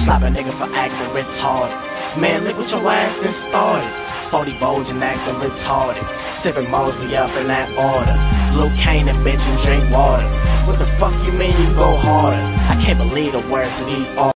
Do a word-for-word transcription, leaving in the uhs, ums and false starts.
Slap a nigga for acting retarded. Man, look what your ass done started. forty Bolge and acting retarded. Sipping Mosley up in that order. Luke Kane and bitch and drink water. What the fuck you mean you go harder? I can't believe the words of these